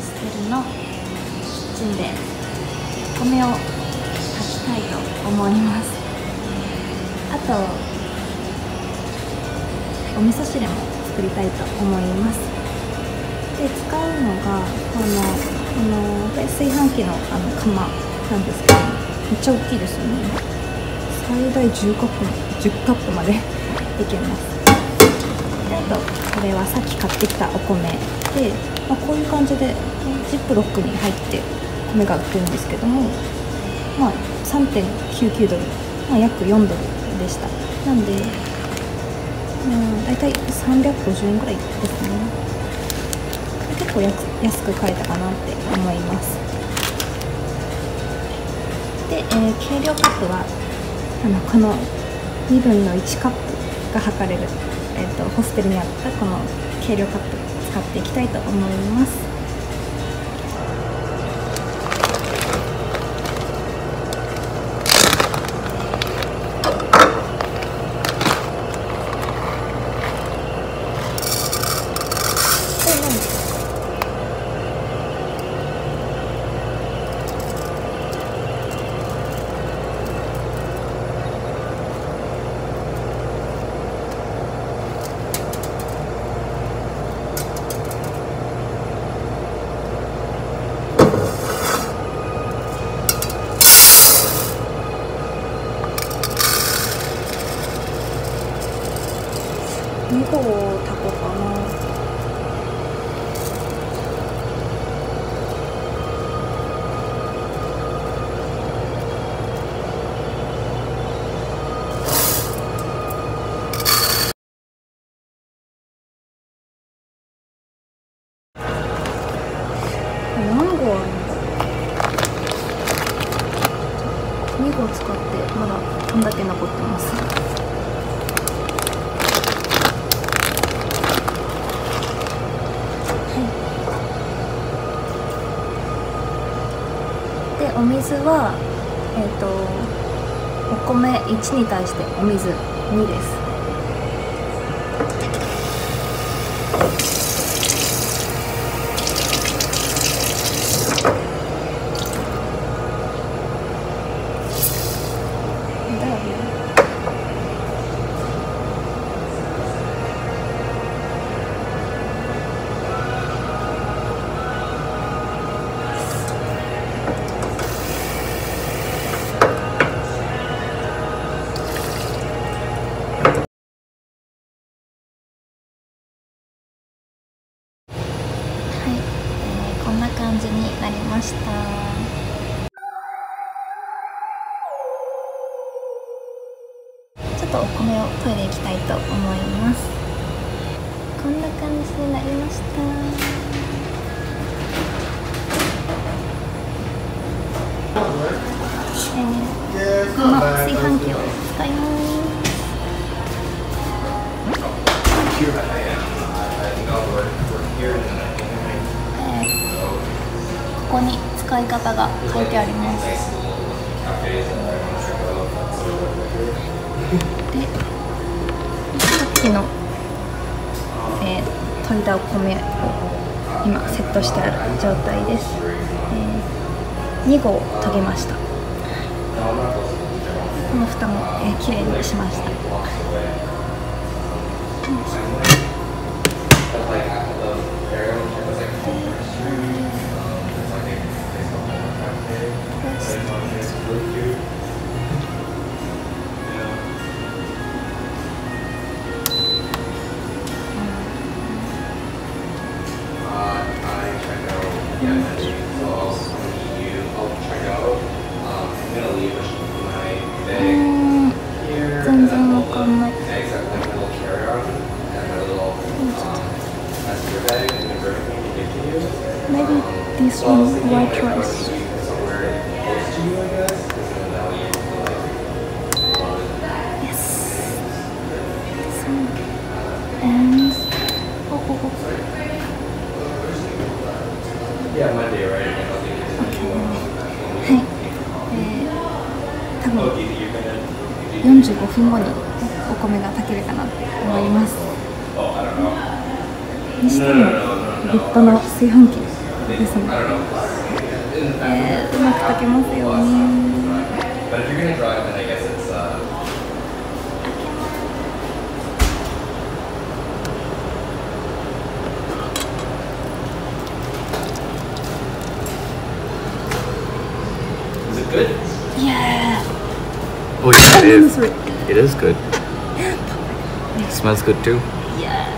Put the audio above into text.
ステルのキッチンでお米を炊きたいと思います。あとお味噌汁も作りたいと思います。で、使うのがこの炊飯器の釜なんですけど、めっちゃ大きいですよね。最大10カップまでいけます。で、あとこれはさっき買ってきたお米で、こういう感じでジップロックに入って米が売ってるんですけども、3.99 ドル、約4ドルでした。なんでだいたい350円ぐらいですね。結構安く買えたかなって思います。で、計量カップはこの1/2カップが測れる、ホステルにあったこの計量カップ使っていきたいと思います。2合炊こうかな。何合あるんだろう。2合使ってまだこんだけ残ってます。で、お水はお米1に対してお水2です。こんな感じになりました。ちょっとお米を研いでいきたいと思います。こんな感じになりました。この炊飯器を使います。ここに使い方が書いてあります。で、さっきの、研いだお米を今セットしてある状態です。2合研ぎました。この蓋も、きれいにしました。全然わかんない。Maybe this one white rice. Yes. So, and Yeah, Monday, right? Okay. はい。多分45分後にお米が炊けるかなって思います。にしても立派な炊飯器ですね。うまく炊けますように。 Is it good? Yeah. Oh yeah, it is. It is good. It smells good too. Yeah.